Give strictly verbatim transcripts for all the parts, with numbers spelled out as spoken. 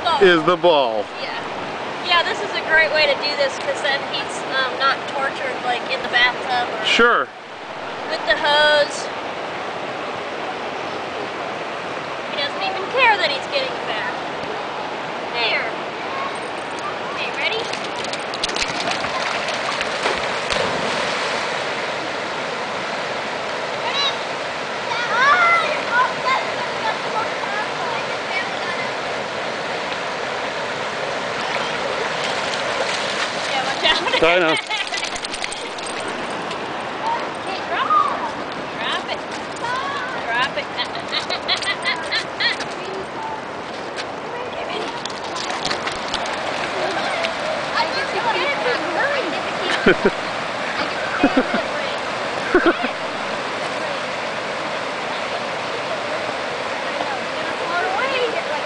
ball. is the ball. Yeah. Yeah, this is a great way to do this because then he's um, not tortured like in the bathtub or Sure. with the hose. He doesn't even care that he's getting fat. There. Okay, ready? I know. Okay, drop it. Drop it. Drop it. I just get it from hurry.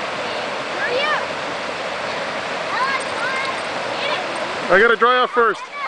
I gotta dry off first.